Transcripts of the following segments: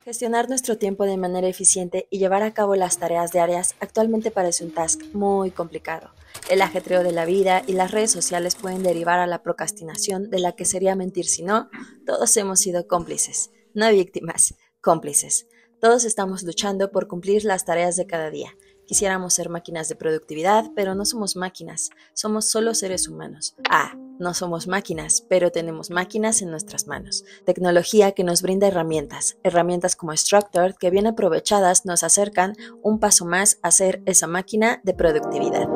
Gestionar nuestro tiempo de manera eficiente y llevar a cabo las tareas diarias actualmente parece un task muy complicado. El ajetreo de la vida y las redes sociales pueden derivar a la procrastinación, de la que sería mentir si no. Todos hemos sido cómplices, no víctimas, cómplices. Todos estamos luchando por cumplir las tareas de cada día. Quisiéramos ser máquinas de productividad, pero no somos máquinas, somos solo seres humanos. No somos máquinas, pero tenemos máquinas en nuestras manos. Tecnología que nos brinda herramientas como Structure que bien aprovechadas nos acercan un paso más a ser esa máquina de productividad.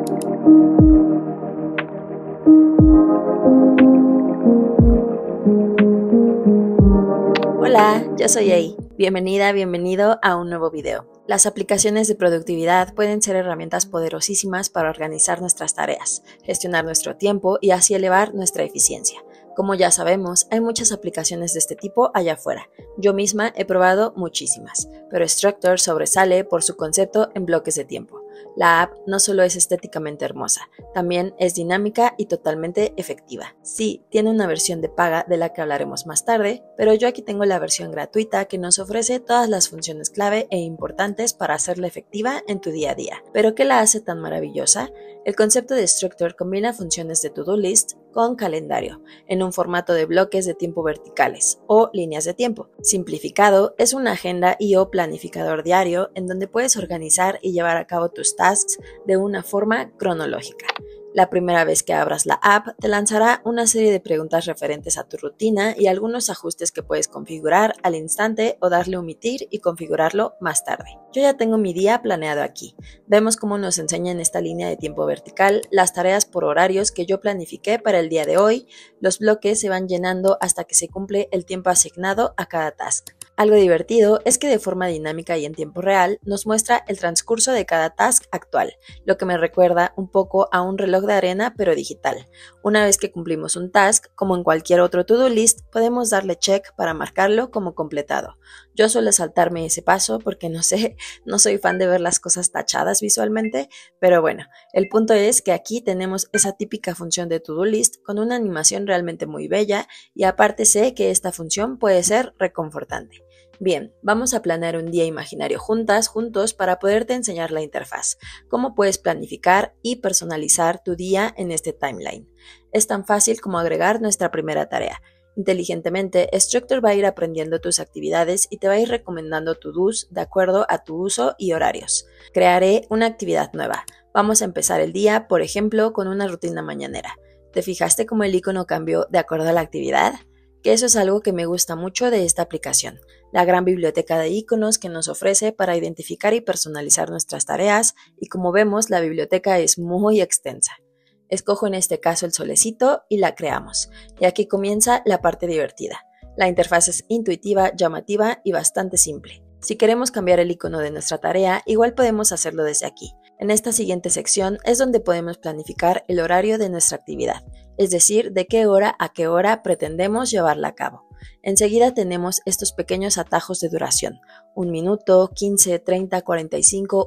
Hola, yo soy Ei. Bienvenida, bienvenido a un nuevo video. Las aplicaciones de productividad pueden ser herramientas poderosísimas para organizar nuestras tareas, gestionar nuestro tiempo y así elevar nuestra eficiencia. Como ya sabemos, hay muchas aplicaciones de este tipo allá afuera. Yo misma he probado muchísimas, pero Structure sobresale por su concepto en bloques de tiempo. La app no solo es estéticamente hermosa, también es dinámica y totalmente efectiva. Sí, tiene una versión de paga de la que hablaremos más tarde, pero yo aquí tengo la versión gratuita que nos ofrece todas las funciones clave e importantes para hacerla efectiva en tu día a día. ¿Pero qué la hace tan maravillosa? El concepto de Structure combina funciones de to-do list con calendario, en un formato de bloques de tiempo verticales o líneas de tiempo. Simplificado, es una agenda y/o planificador diario en donde puedes organizar y llevar a cabo tus tasks de una forma cronológica. La primera vez que abras la app, te lanzará una serie de preguntas referentes a tu rutina y algunos ajustes que puedes configurar al instante o darle omitir y configurarlo más tarde. Yo ya tengo mi día planeado aquí. Vemos cómo nos enseña en esta línea de tiempo vertical las tareas por horarios que yo planifiqué para el día de hoy. Los bloques se van llenando hasta que se cumple el tiempo asignado a cada task. Algo divertido es que de forma dinámica y en tiempo real nos muestra el transcurso de cada task actual, lo que me recuerda un poco a un reloj de arena pero digital. Una vez que cumplimos un task, como en cualquier otro to-do list, podemos darle check para marcarlo como completado. Yo suelo saltarme ese paso porque no soy fan de ver las cosas tachadas visualmente, pero bueno, el punto es que aquí tenemos esa típica función de to-do list con una animación realmente muy bella y aparte sé que esta función puede ser reconfortante. Bien, vamos a planear un día imaginario juntos para poderte enseñar la interfaz, cómo puedes planificar y personalizar tu día en este timeline. Es tan fácil como agregar nuestra primera tarea. Inteligentemente, Structure va a ir aprendiendo tus actividades y te va a ir recomendando to-dos de acuerdo a tu uso y horarios. Crearé una actividad nueva. Vamos a empezar el día, por ejemplo, con una rutina mañanera. ¿Te fijaste cómo el icono cambió de acuerdo a la actividad? Que eso es algo que me gusta mucho de esta aplicación, la gran biblioteca de iconos que nos ofrece para identificar y personalizar nuestras tareas, y como vemos la biblioteca es muy extensa. Escojo en este caso el solecito y la creamos, y aquí comienza la parte divertida. La interfaz es intuitiva, llamativa y bastante simple. Si queremos cambiar el icono de nuestra tarea, igual podemos hacerlo desde aquí. En esta siguiente sección es donde podemos planificar el horario de nuestra actividad, es decir, de qué hora a qué hora pretendemos llevarla a cabo. Enseguida tenemos estos pequeños atajos de duración. 1 minuto, 15, 30, 45,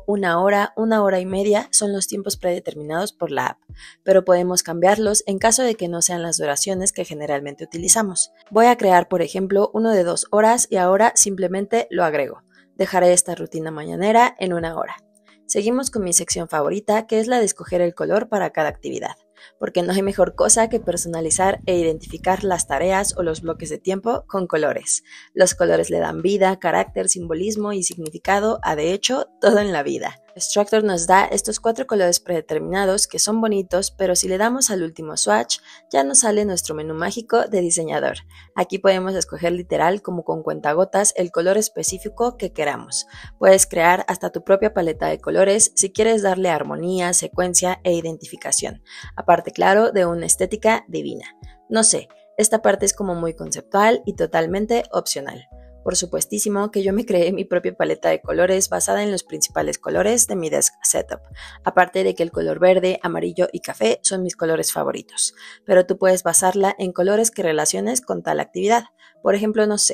1 hora y media son los tiempos predeterminados por la app, pero podemos cambiarlos en caso de que no sean las duraciones que generalmente utilizamos. Voy a crear, por ejemplo, uno de 2 horas y ahora simplemente lo agrego. Dejaré esta rutina mañanera en 1 hora. Seguimos con mi sección favorita, que es la de escoger el color para cada actividad, porque no hay mejor cosa que personalizar e identificar las tareas o los bloques de tiempo con colores. Los colores le dan vida, carácter, simbolismo y significado a, de hecho, todo en la vida. Structure nos da estos 4 colores predeterminados que son bonitos, pero si le damos al último swatch, ya nos sale nuestro menú mágico de diseñador. Aquí podemos escoger literal como con cuentagotas el color específico que queramos. Puedes crear hasta tu propia paleta de colores si quieres darle armonía, secuencia e identificación. Aparte, claro, de una estética divina. No sé, esta parte es como muy conceptual y totalmente opcional. Por supuestísimo que yo me creé mi propia paleta de colores basada en los principales colores de mi desk setup, aparte de que el color verde, amarillo y café son mis colores favoritos, pero tú puedes basarla en colores que relaciones con tal actividad. Por ejemplo, no sé,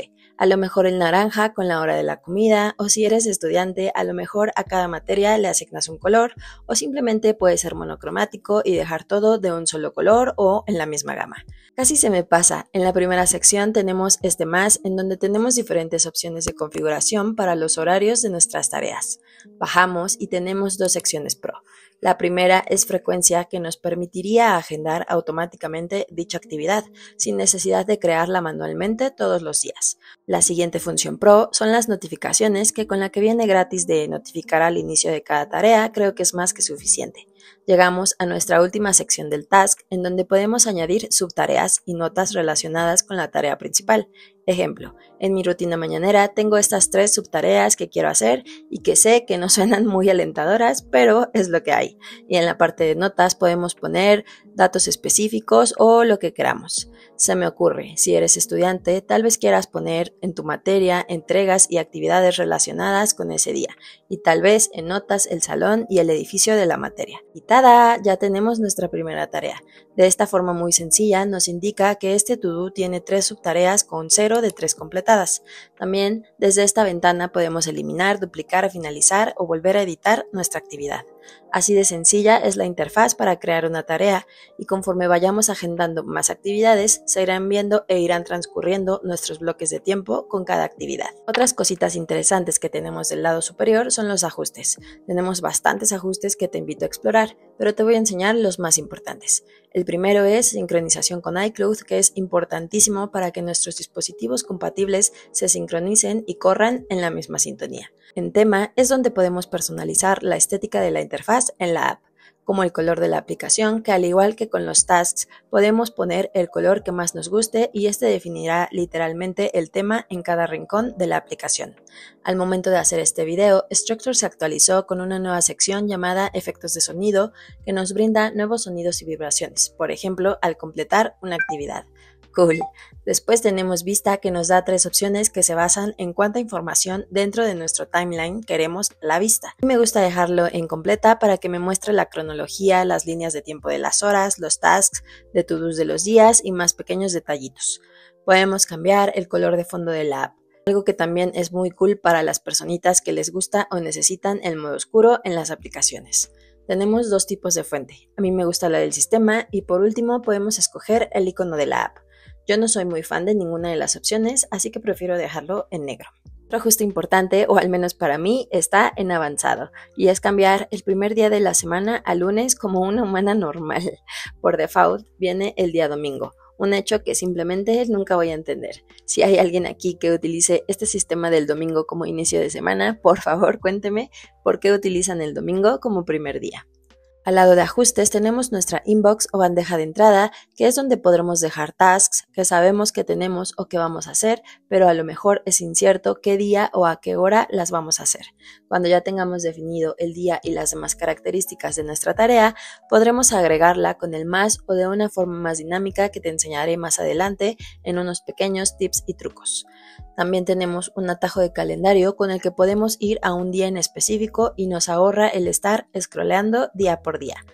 A lo mejor el naranja con la hora de la comida, o si eres estudiante, a lo mejor a cada materia le asignas un color, o simplemente puede ser monocromático y dejar todo de un solo color o en la misma gama. Casi se me pasa, en la primera sección tenemos este más, en donde tenemos diferentes opciones de configuración para los horarios de nuestras tareas. Bajamos y tenemos dos secciones pro. La primera es frecuencia, que nos permitiría agendar automáticamente dicha actividad, sin necesidad de crearla manualmente todos los días. La siguiente función pro son las notificaciones, que con la que viene gratis de notificar al inicio de cada tarea, creo que es más que suficiente. Llegamos a nuestra última sección del task, en donde podemos añadir subtareas y notas relacionadas con la tarea principal. Ejemplo, en mi rutina mañanera tengo estas 3 subtareas que quiero hacer y que sé que no suenan muy alentadoras, pero es lo que hay. Y en la parte de notas podemos poner datos específicos o lo que queramos. Se me ocurre, si eres estudiante, tal vez quieras poner en tu materia entregas y actividades relacionadas con ese día, y tal vez en notas el salón y el edificio de la materia. Y ¡tada! Ya tenemos nuestra primera tarea. De esta forma muy sencilla nos indica que este to-do tiene 3 subtareas con 0 de 3 completadas. También desde esta ventana podemos eliminar, duplicar, finalizar o volver a editar nuestra actividad. Así de sencilla es la interfaz para crear una tarea, y conforme vayamos agendando más actividades, se irán viendo e irán transcurriendo nuestros bloques de tiempo con cada actividad. Otras cositas interesantes que tenemos del lado superior son los ajustes. Tenemos bastantes ajustes que te invito a explorar, pero te voy a enseñar los más importantes. El primero es sincronización con iCloud, que es importantísimo para que nuestros dispositivos compatibles se sincronicen y corran en la misma sintonía. En tema es donde podemos personalizar la estética de la interfaz en la app, como el color de la aplicación, que al igual que con los tasks, podemos poner el color que más nos guste y este definirá literalmente el tema en cada rincón de la aplicación. Al momento de hacer este video, Structure se actualizó con una nueva sección llamada Efectos de sonido, que nos brinda nuevos sonidos y vibraciones, por ejemplo, al completar una actividad. Cool. Después tenemos Vista, que nos da 3 opciones que se basan en cuánta información dentro de nuestro timeline queremos la vista. Me gusta dejarlo en completa para que me muestre la cronología, las líneas de tiempo de las horas, los tasks, de to-dos de los días y más pequeños detallitos. Podemos cambiar el color de fondo de la app, algo que también es muy cool para las personitas que les gusta o necesitan el modo oscuro en las aplicaciones. Tenemos 2 tipos de fuente. A mí me gusta la del sistema y por último podemos escoger el icono de la app. Yo no soy muy fan de ninguna de las opciones, así que prefiero dejarlo en negro. Otro ajuste importante, o al menos para mí, está en avanzado, y es cambiar el primer día de la semana a lunes como una humana normal. Por default viene el día domingo, un hecho que simplemente nunca voy a entender. Si hay alguien aquí que utilice este sistema del domingo como inicio de semana, por favor cuénteme por qué utilizan el domingo como primer día. Al lado de ajustes tenemos nuestra inbox o bandeja de entrada, que es donde podremos dejar tasks que sabemos que tenemos o que vamos a hacer, pero a lo mejor es incierto qué día o a qué hora las vamos a hacer. Cuando ya tengamos definido el día y las demás características de nuestra tarea, podremos agregarla con el más o de una forma más dinámica que te enseñaré más adelante en unos pequeños tips y trucos. También tenemos un atajo de calendario con el que podemos ir a un día en específico y nos ahorra el estar scrolleando día por día.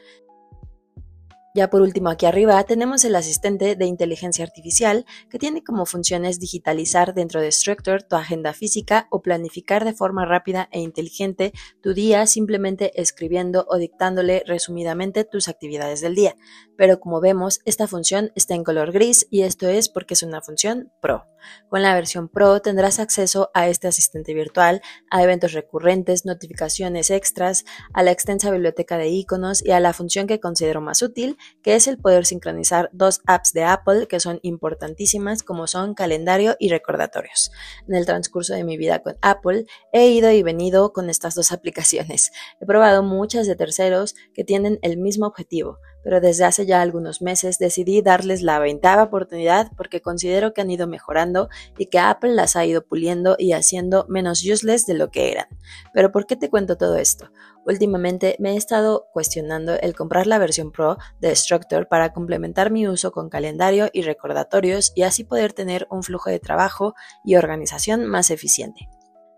Ya por último, aquí arriba tenemos el asistente de inteligencia artificial, que tiene como funciones digitalizar dentro de Structure tu agenda física o planificar de forma rápida e inteligente tu día simplemente escribiendo o dictándole resumidamente tus actividades del día. Pero como vemos, esta función está en color gris y esto es porque es una función Pro. Con la versión Pro tendrás acceso a este asistente virtual, a eventos recurrentes, notificaciones extras, a la extensa biblioteca de iconos y a la función que considero más útil, que es el poder sincronizar 2 apps de Apple que son importantísimas, como son calendario y recordatorios. En el transcurso de mi vida con Apple he ido y venido con estas 2 aplicaciones. He probado muchas de terceros que tienen el mismo objetivo, pero desde hace ya algunos meses decidí darles la 20ª oportunidad porque considero que han ido mejorando y que Apple las ha ido puliendo y haciendo menos useless de lo que eran. Pero ¿por qué te cuento todo esto? Últimamente me he estado cuestionando el comprar la versión Pro de Structure para complementar mi uso con calendario y recordatorios y así poder tener un flujo de trabajo y organización más eficiente.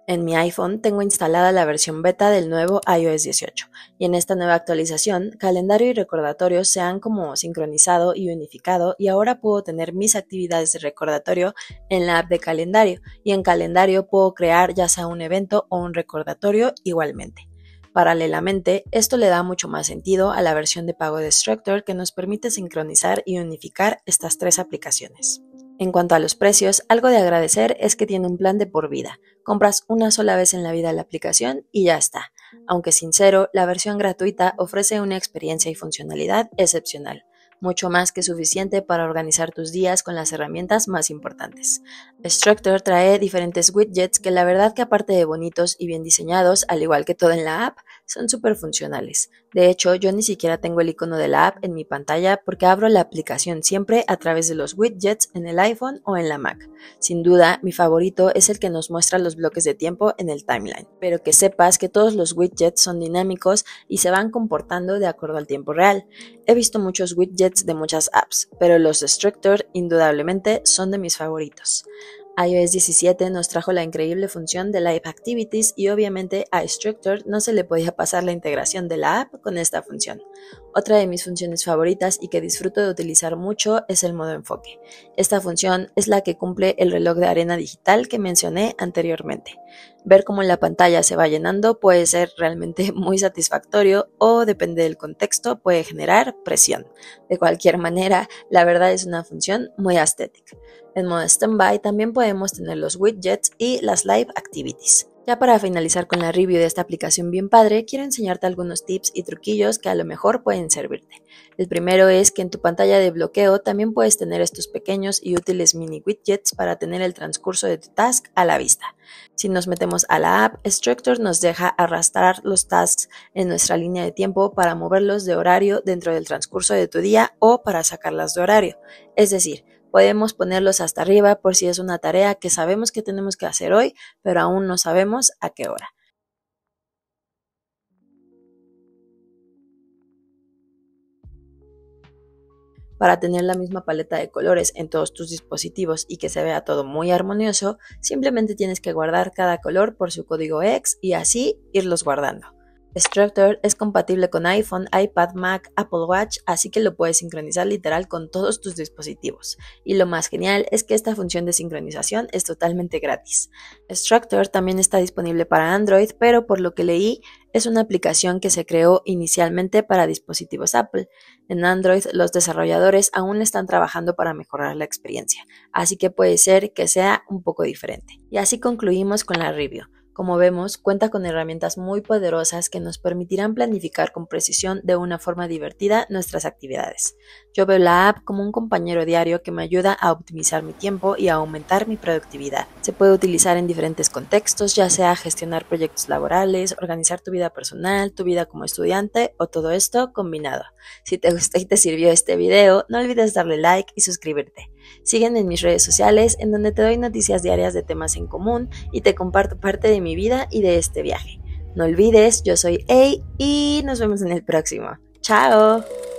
En mi iPhone tengo instalada la versión beta del nuevo iOS 18 y en esta nueva actualización, calendario y recordatorios se han como sincronizado y unificado y ahora puedo tener mis actividades de recordatorio en la app de calendario y en calendario puedo crear ya sea un evento o un recordatorio igualmente. Paralelamente, esto le da mucho más sentido a la versión de pago de Structure que nos permite sincronizar y unificar estas tres aplicaciones. En cuanto a los precios, algo de agradecer es que tiene un plan de por vida. Compras una sola vez en la vida la aplicación y ya está. Aunque sincero, la versión gratuita ofrece una experiencia y funcionalidad excepcional, mucho más que suficiente para organizar tus días con las herramientas más importantes. Structure trae diferentes widgets que la verdad que aparte de bonitos y bien diseñados, al igual que todo en la app, son súper funcionales. De hecho, yo ni siquiera tengo el icono de la app en mi pantalla porque abro la aplicación siempre a través de los widgets en el iPhone o en la Mac. Sin duda, mi favorito es el que nos muestra los bloques de tiempo en el timeline, pero que sepas que todos los widgets son dinámicos y se van comportando de acuerdo al tiempo real. He visto muchos widgets de muchas apps, pero los de Structure indudablemente son de mis favoritos. iOS 17 nos trajo la increíble función de Live Activities y obviamente a Structure no se le podía pasar la integración de la app con esta función. Otra de mis funciones favoritas y que disfruto de utilizar mucho es el modo enfoque. Esta función es la que cumple el reloj de arena digital que mencioné anteriormente. Ver cómo la pantalla se va llenando puede ser realmente muy satisfactorio o, depende del contexto, puede generar presión. De cualquier manera, la verdad es una función muy estética. En modo standby también podemos tener los widgets y las live activities. Ya para finalizar con la review de esta aplicación bien padre, quiero enseñarte algunos tips y truquillos que a lo mejor pueden servirte. El primero es que en tu pantalla de bloqueo también puedes tener estos pequeños y útiles mini widgets para tener el transcurso de tu task a la vista. Si nos metemos a la app, Structure nos deja arrastrar los tasks en nuestra línea de tiempo para moverlos de horario dentro del transcurso de tu día o para sacarlas de horario. Es decir, podemos ponerlos hasta arriba por si es una tarea que sabemos que tenemos que hacer hoy, pero aún no sabemos a qué hora. Para tener la misma paleta de colores en todos tus dispositivos y que se vea todo muy armonioso, simplemente tienes que guardar cada color por su código EX y así irlos guardando. Structure es compatible con iPhone, iPad, Mac, Apple Watch, así que lo puedes sincronizar literal con todos tus dispositivos. Y lo más genial es que esta función de sincronización es totalmente gratis. Structure también está disponible para Android, pero por lo que leí, es una aplicación que se creó inicialmente para dispositivos Apple. En Android, los desarrolladores aún están trabajando para mejorar la experiencia, así que puede ser que sea un poco diferente. Y así concluimos con la review. Como vemos, cuenta con herramientas muy poderosas que nos permitirán planificar con precisión de una forma divertida nuestras actividades. Yo veo la app como un compañero diario que me ayuda a optimizar mi tiempo y a aumentar mi productividad. Se puede utilizar en diferentes contextos, ya sea gestionar proyectos laborales, organizar tu vida personal, tu vida como estudiante o todo esto combinado. Si te gustó y te sirvió este video, no olvides darle like y suscribirte. Sígueme en mis redes sociales en donde te doy noticias diarias de temas en común y te comparto parte de mi vida y de este viaje. No olvides, yo soy A y nos vemos en el próximo. ¡Chao!